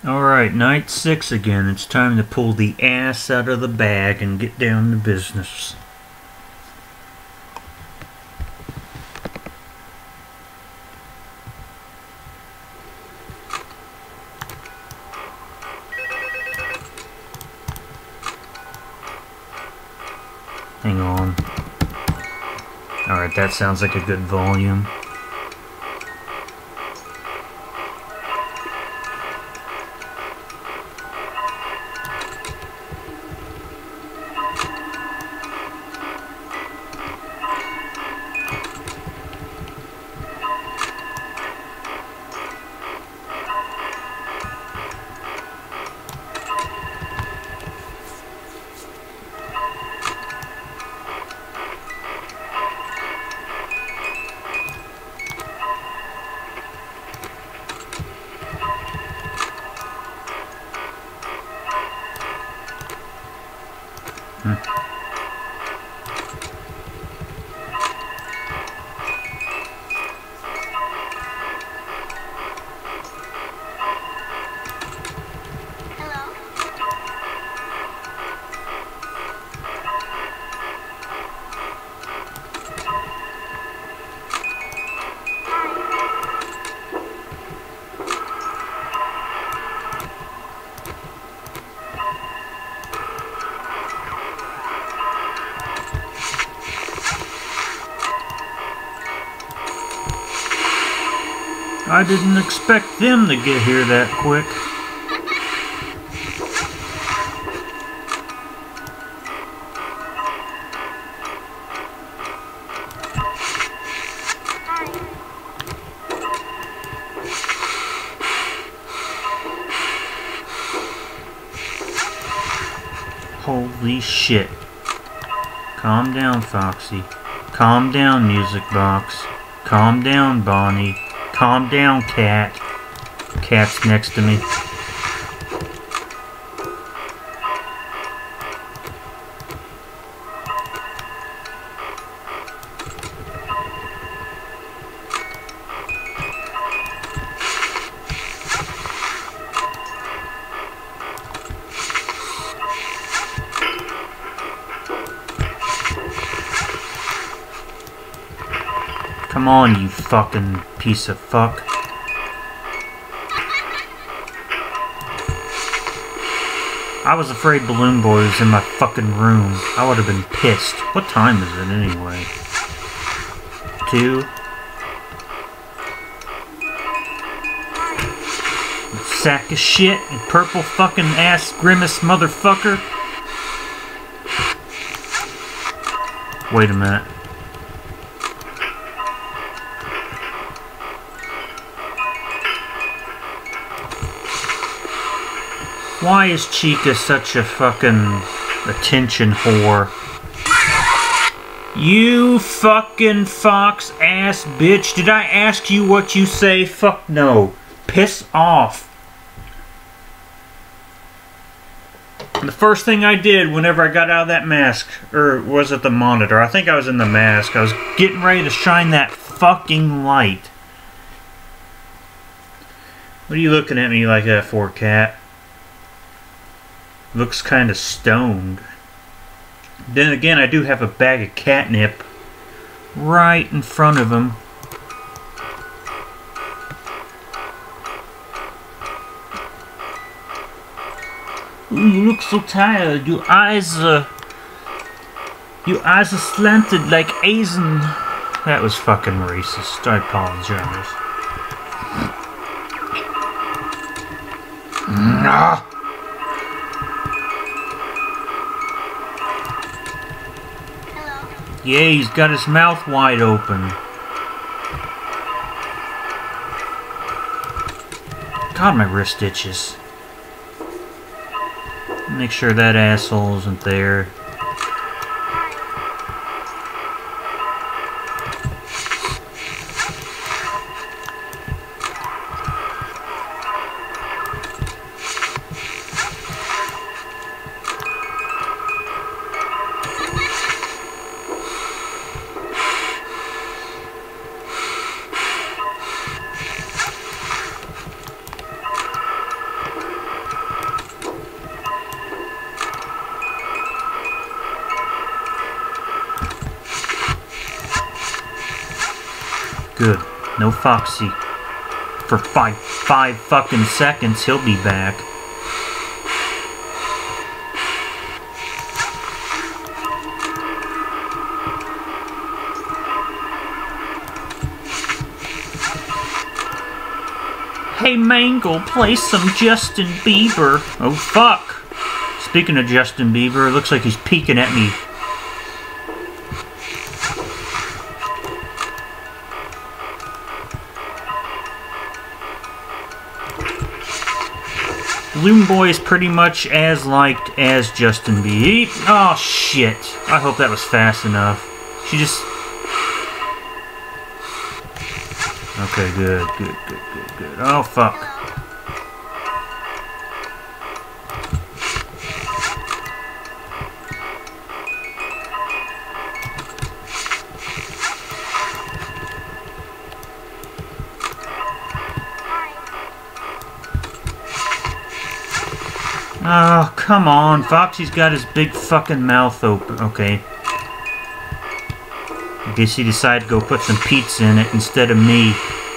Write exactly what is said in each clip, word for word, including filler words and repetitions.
Alright, night six again. It's time to pull the ass out of the bag and get down to business. Hang on. Alright, that sounds like a good volume. I didn't expect them to get here that quick. Holy shit. Calm down, Foxy. Calm down, Music Box. Calm down, Bonnie. Calm down, Cat. Cat's next to me. Come on, you fucking piece of fuck. I was afraid Balloon Boy was in my fucking room. I would have been pissed. What time is it anyway? Two? You sack of shit, you purple fucking ass grimace motherfucker. Wait a minute. Why is Chica such a fucking attention whore? You fucking fox ass bitch. Did I ask you what you say? Fuck no. Piss off. The first thing I did whenever I got out of that mask, or was it the monitor? I think I was in the mask. I was getting ready to shine that fucking light. What are you looking at me like that for, Cat? Looks kind of stoned. Then again, I do have a bag of catnip right in front of him. Ooh, you look so tired. Your eyes are... Your eyes are slanted like Asian. That was fucking racist. I apologize. Nah. Yeah, he's got his mouth wide open. God, my wrist itches. Make sure that asshole isn't there. Good. No Foxy. For five, five fucking seconds, he'll be back. Hey Mangle, play some Justin Bieber. Oh fuck. Speaking of Justin Bieber, it looks like he's peeking at me. Balloon Boy is pretty much as liked as Justin Bieber. Oh shit. I hope that was fast enough. She just... Okay, good, good, good, good, good. Oh fuck. Oh, come on. Foxy's got his big fucking mouth open. Okay. I guess he decided to go put some pizza in it instead of me.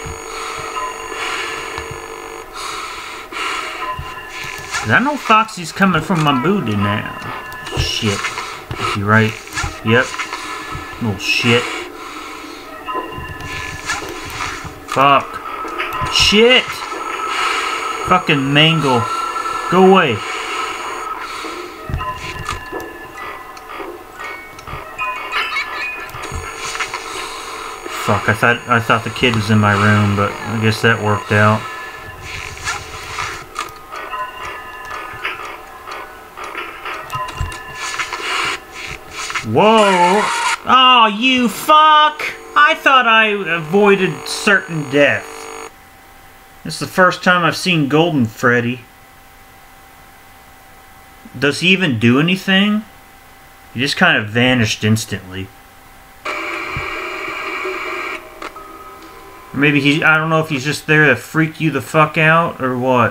Cause I know Foxy's coming from my booty now. Shit. Is he right? Yep. Little shit. Fuck. Shit! Fucking Mangle. Go away. Fuck, I thought I thought the kid was in my room, but I guess that worked out. Whoa! Oh, you fuck! I thought I avoided certain death. This is the first time I've seen Golden Freddy. Does he even do anything? He just kind of vanished instantly. Or maybe he, I don't know if he's just there to freak you the fuck out or what.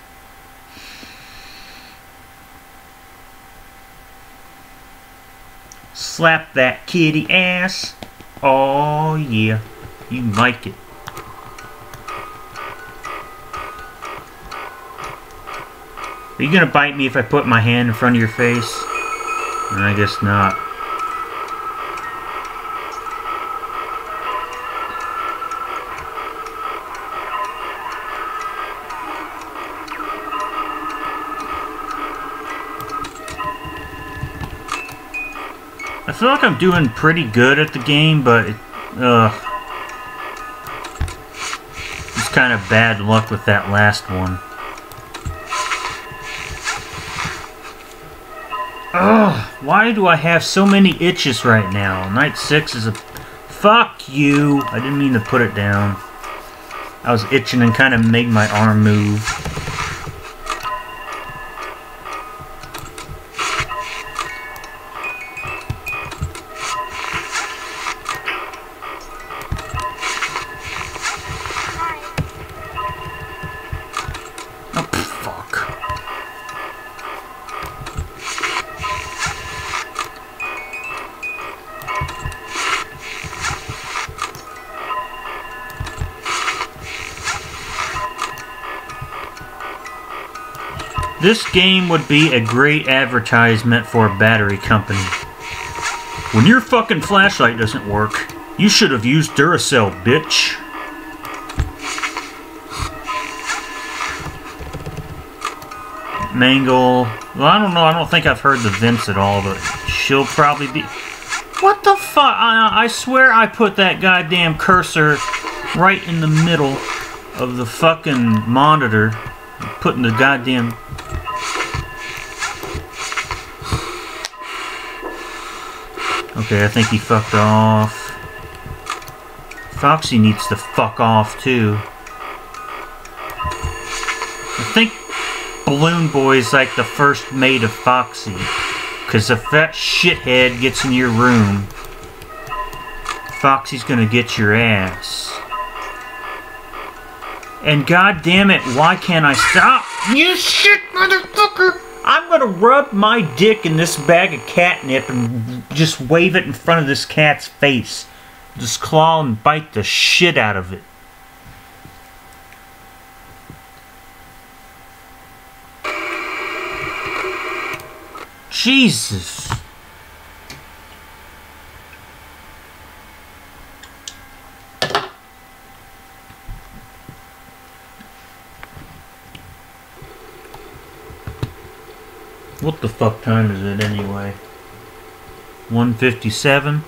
Slap that kitty ass. Oh yeah, you like it. Are you gonna bite me if I put my hand in front of your face? I guess not. I feel like I'm doing pretty good at the game, but it, ugh. It's kind of bad luck with that last one. Ugh, why do I have so many itches right now? Night six is a... Fuck you! I didn't mean to put it down. I was itching and kind of made my arm move. This game would be a great advertisement for a battery company. When your fucking flashlight doesn't work, you should have used Duracell, bitch. Mangle. Well, I don't know. I don't think I've heard the Vince at all, but she'll probably be... What the fuck? I, I swear I put that goddamn cursor right in the middle of the fucking monitor. Putting the goddamn... Okay, I think he fucked off. Foxy needs to fuck off, too. I think Balloon Boy's like the first mate of Foxy. Because if that shithead gets in your room, Foxy's gonna get your ass. And goddamn it, why can't I stop? You shit motherfucker! I'm gonna rub my dick in this bag of catnip and just wave it in front of this cat's face. Just claw and bite the shit out of it. Jesus. What the fuck time is it anyway? one fifty-seven?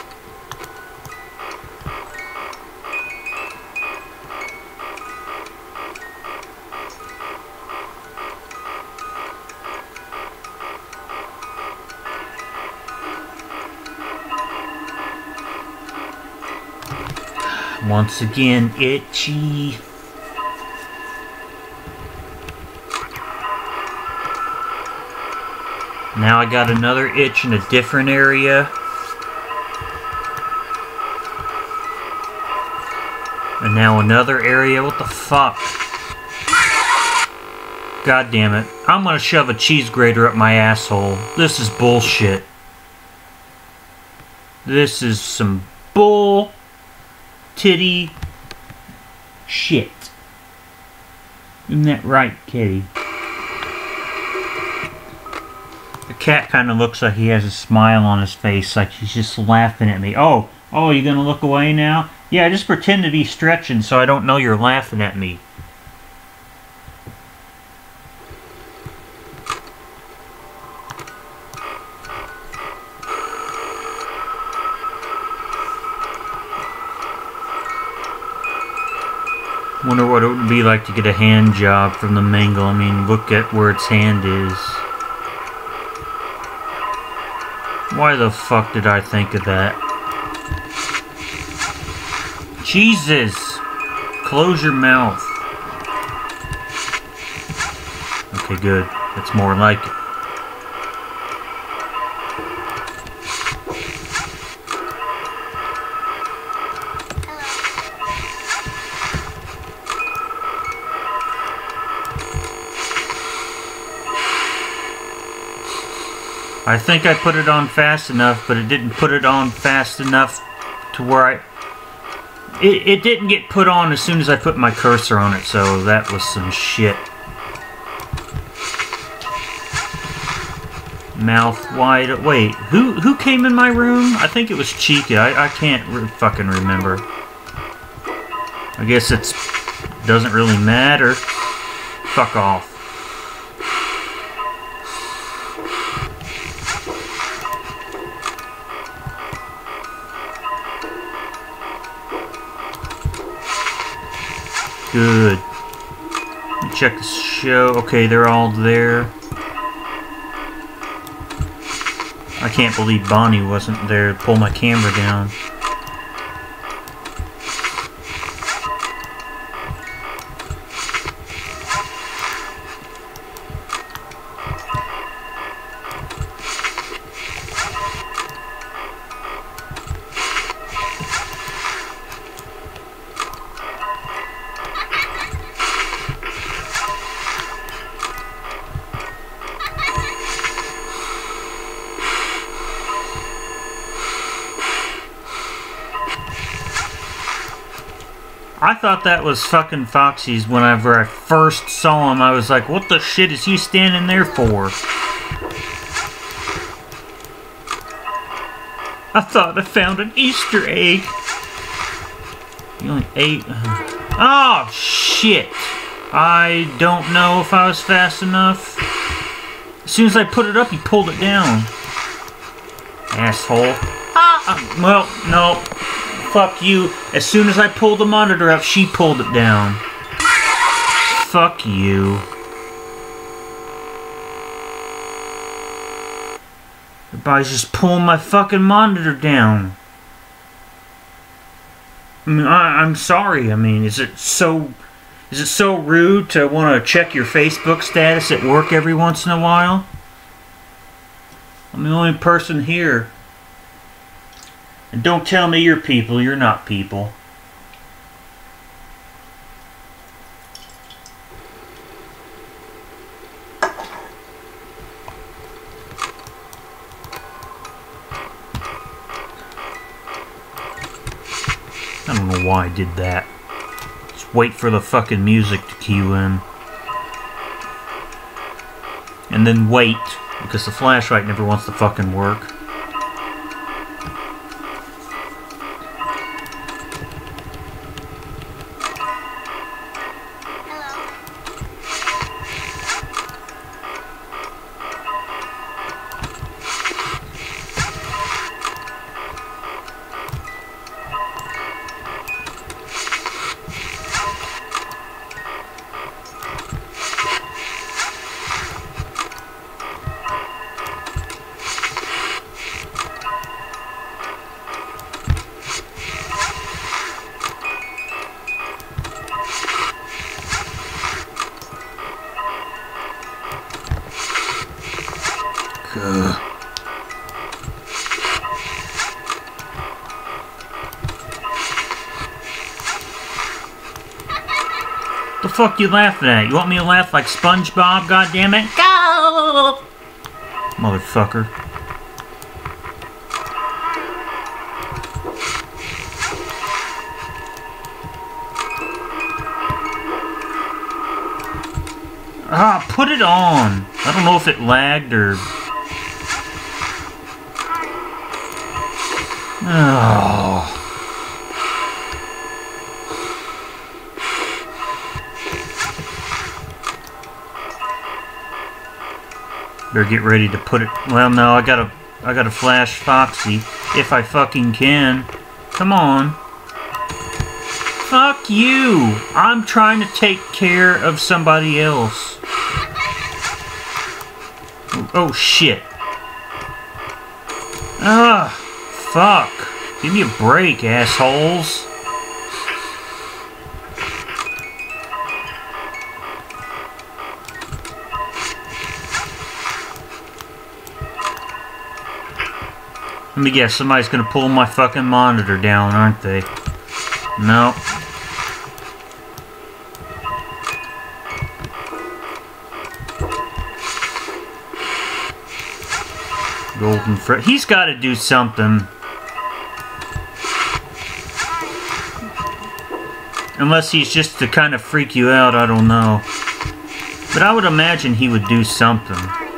Once again, itchy. Now I got another itch in a different area. And now another area. What the fuck? God damn it. I'm gonna shove a cheese grater up my asshole. This is bullshit. This is some bull titty shit. Isn't that right, kitty? The cat kind of looks like he has a smile on his face, like he's just laughing at me. Oh, oh, you gonna look away now? Yeah, just pretend to be stretching so I don't know you're laughing at me. Wonder what it would be like to get a hand job from the mangle. I mean, look at where its hand is. Why the fuck did I think of that? Jesus! Close your mouth. Okay, good. That's more like it. I think I put it on fast enough, but it didn't put it on fast enough to where I... It, it didn't get put on as soon as I put my cursor on it, so that was some shit. Mouth wide... Wait, who who came in my room? I think it was Chica. I, I can't re fucking remember. I guess it's... doesn't really matter. Fuck off. Good. Let me check the show. Okay, they're all there. I can't believe Bonnie wasn't there to pull my camera down. I thought that was fucking Foxy's whenever I first saw him. I was like, what the shit is he standing there for? I thought I found an Easter egg. You only ate... Oh, shit. I don't know if I was fast enough. As soon as I put it up, he pulled it down. Asshole. Ah, well, no. Fuck you. As soon as I pulled the monitor up, she pulled it down. Fuck you. Everybody's just pulling my fucking monitor down. I mean, I, I'm sorry. I mean, is it so... Is it so rude to want to check your Facebook status at work every once in a while? I'm the only person here. And don't tell me you're people. You're not people. don't know why I did that. Just wait for the fucking music to cue in. And then wait, because the flashlight never wants to fucking work. Ugh. The fuck you laughing at? You want me to laugh like SpongeBob, goddammit? Go! Motherfucker. Ah, put it on! I don't know if it lagged or... Oh. Better get ready to put it. Well, no, I gotta, I gotta flash Foxy if I fucking can. Come on. Fuck you! I'm trying to take care of somebody else. Oh shit! Ah. Fuck. Give me a break, assholes. Let me guess, somebody's gonna pull my fucking monitor down, aren't they? No. Golden Freddy. He's gotta do something. Unless he's just to kind of freak you out, I don't know. But I would imagine he would do something.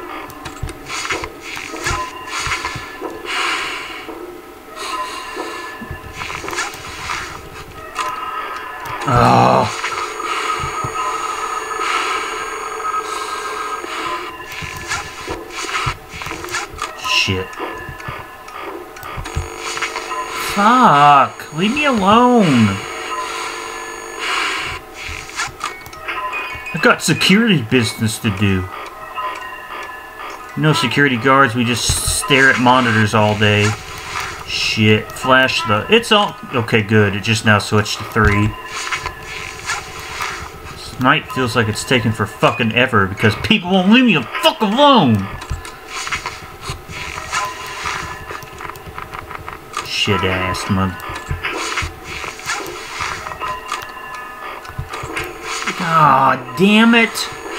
Oh. Shit. Fuck. Leave me alone. I got security business to do. No security guards, we just stare at monitors all day. Shit. Flash the... It's all... Okay, good. It just now switched to three. This night feels like it's taken for fucking ever because people won't leave me the fuck alone! Shit ass mother... Aw, damn it!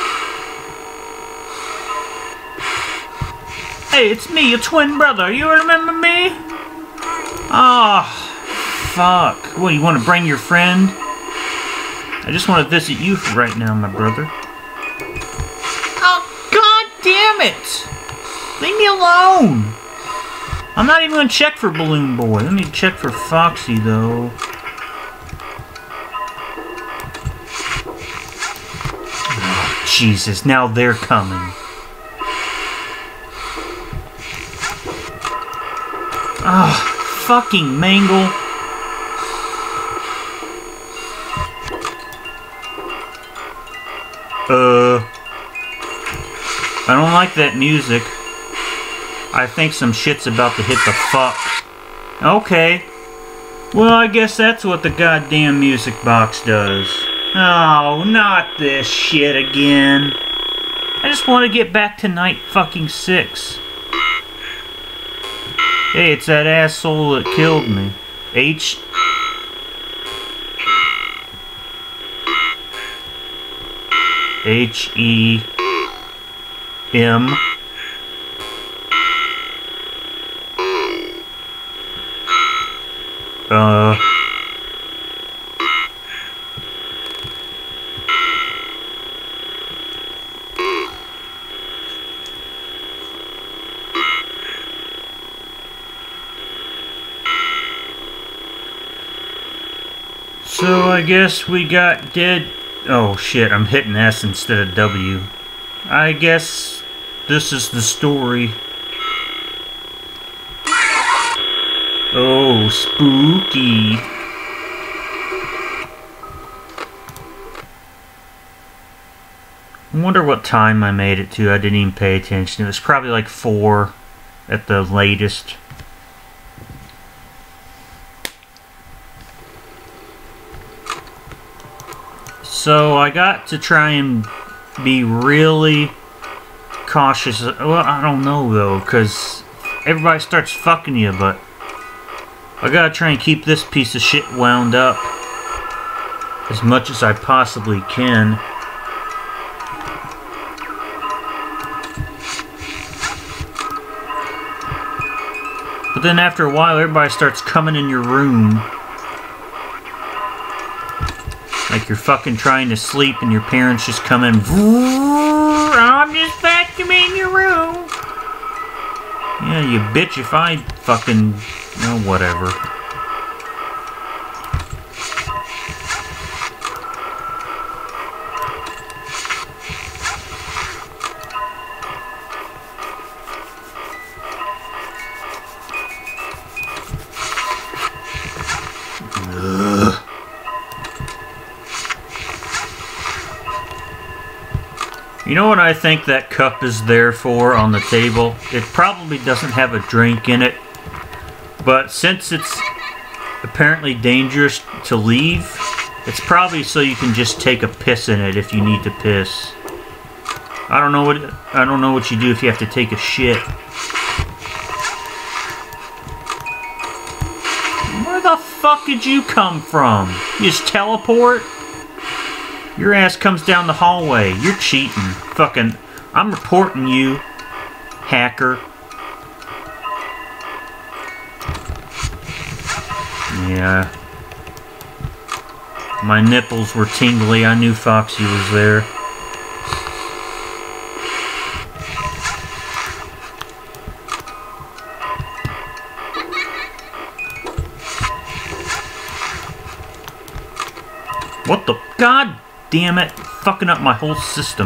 Hey, it's me, your twin brother. You remember me? Ah, oh, fuck. What, you want to bring your friend? I just want to visit you for right now, my brother. Oh, god damn it! Leave me alone! I'm not even going to check for Balloon Boy. Let me check for Foxy, though. Jesus, now they're coming. Ah, fucking Mangle. Uh, I don't like that music. I think some shit's about to hit the fuck. Okay. Well, I guess that's what the goddamn music box does. Oh, not this shit again. I just want to get back to night fucking six. Hey, it's that asshole that killed me. H... H E M Uh So I guess we got dead. Oh shit, I'm hitting S instead of W. I guess this is the story. Oh, spooky. I wonder what time I made it to. I didn't even pay attention. It was probably like four at the latest. So I got to try and be really cautious. Well, I don't know though, because everybody starts fucking you, but I gotta try and keep this piece of shit wound up as much as I possibly can. But then after a while, everybody starts coming in your room. Like you're fucking trying to sleep and your parents just come in. I'm just vacuuming your room. Yeah, you bitch if I fucking... No, whatever. Ugh. You know what I think that cup is there for on the table? It probably doesn't have a drink in it. But since it's apparently dangerous to leave, it's probably so you can just take a piss in it if you need to piss. I don't know what I don't know what you do if you have to take a shit. Where the fuck did you come from? You just teleport? Your ass comes down the hallway. You're cheating. Fucking, I'm reporting you, hacker. Yeah. My nipples were tingly. I knew Foxy was there. What the... God damn it. Fucking up my whole system.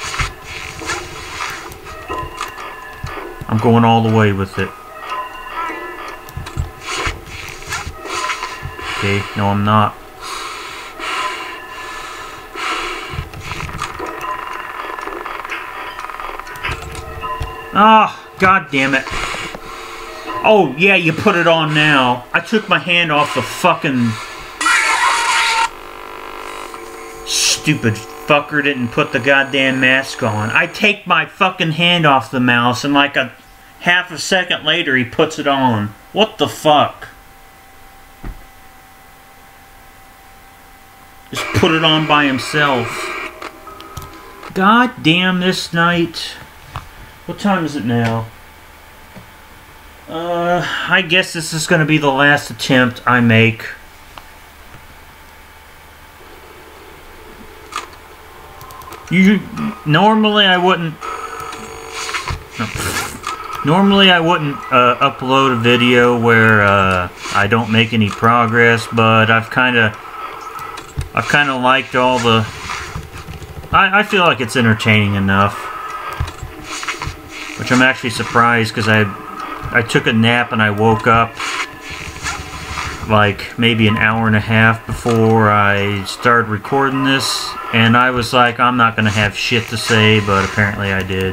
I'm going all the way with it. Okay, no I'm not. Ah, oh, god damn it. Oh, yeah, you put it on now. I took my hand off the fucking... Stupid fucker didn't put the goddamn mask on. I take my fucking hand off the mouse and like a half a second later he puts it on. What the fuck? Just put it on by himself. God damn this night. What time is it now? Uh, I guess this is going to be the last attempt I make. You normally I wouldn't. No, normally I wouldn't uh, upload a video where uh, I don't make any progress, but I've kind of, I've kind of liked all the. I, I feel like it's entertaining enough, which I'm actually surprised because I, I took a nap and I woke up like maybe an hour and a half before I started recording this. And I was like, I'm not going to have shit to say, but apparently I did.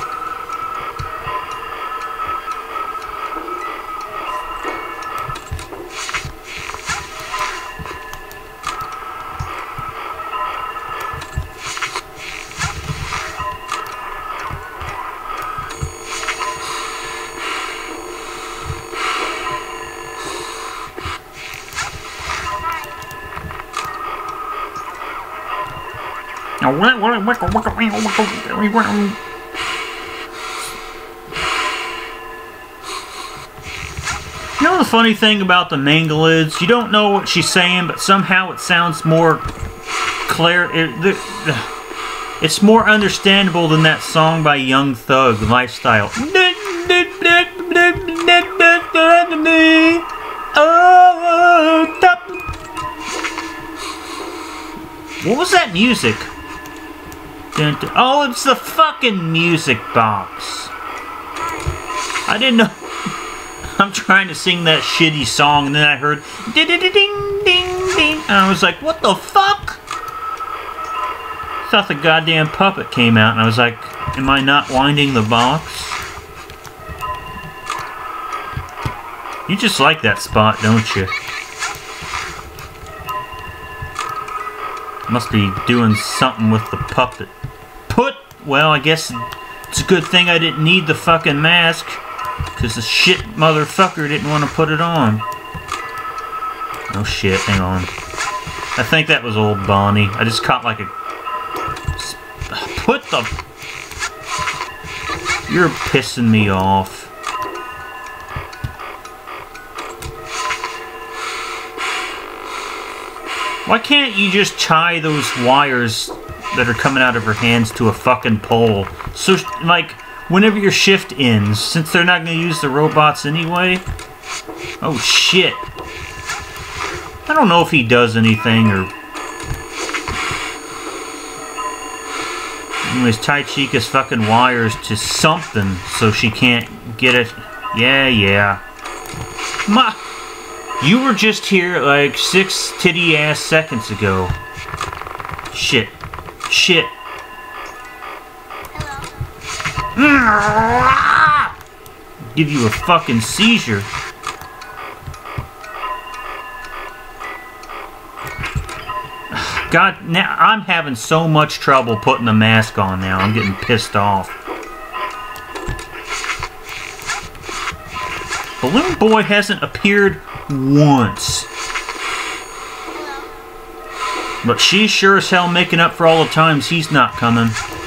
You know the funny thing about the Mangalids? You don't know what she's saying, but somehow it sounds more clear. It, it's more understandable than that song by Young Thug, Lifestyle. What was that music? Dun, dun. Oh, it's the fucking music box. I didn't know. I'm trying to sing that shitty song, and then I heard ding ding ding ding ding, and I was like, "What the fuck?" Thought the goddamn puppet came out, and I was like, "Am I not winding the box?" You just like that spot, don't you? Must be doing something with the puppet. Put, well, I guess it's a good thing I didn't need the fucking mask, because the shit motherfucker didn't want to put it on. Oh shit, hang on. I think that was old Bonnie. I just caught like a... Put the... You're pissing me off. Why can't you just tie those wires that are coming out of her hands to a fucking pole? So, like, whenever your shift ends, since they're not going to use the robots anyway. Oh, shit. I don't know if he does anything or... Anyways, tie Chica's fucking wires to something so she can't get it. Yeah, yeah. Ma... You were just here like six titty ass seconds ago. Shit. Shit. Hello. Give you a fucking seizure. God, now I'm having so much trouble putting the mask on now. I'm getting pissed off. Balloon Boy hasn't appeared once. But she's sure as hell making up for all the times he's not coming.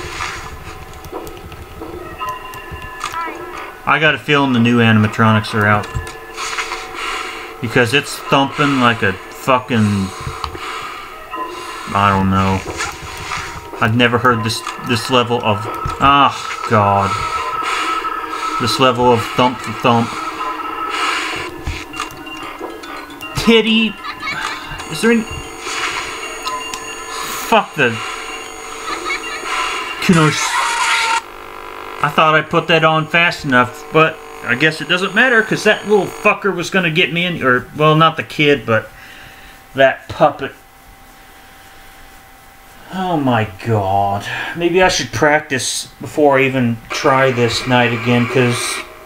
I got a feeling the new animatronics are out. Because it's thumping like a fucking... I don't know. I've never heard this this level of... Ah, God. This level of thump thump. Titty. Is there any... Fuck the... I thought I put that on fast enough, but I guess it doesn't matter, because that little fucker was going to get me in... Or, well, not the kid, but that puppet. Oh my God. Maybe I should practice before I even try this night again, because...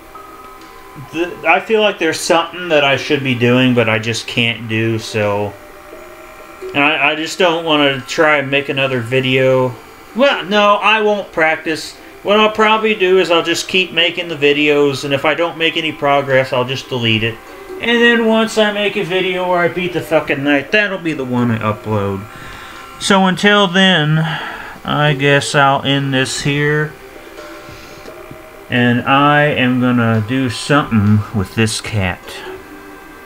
I feel like there's something that I should be doing, but I just can't do, so... And I, I just don't want to try and make another video. Well, no, I won't practice. What I'll probably do is I'll just keep making the videos, and if I don't make any progress, I'll just delete it. And then once I make a video where I beat the fucking night, that'll be the one I upload. So until then, I guess I'll end this here. And I am gonna do something with this cat.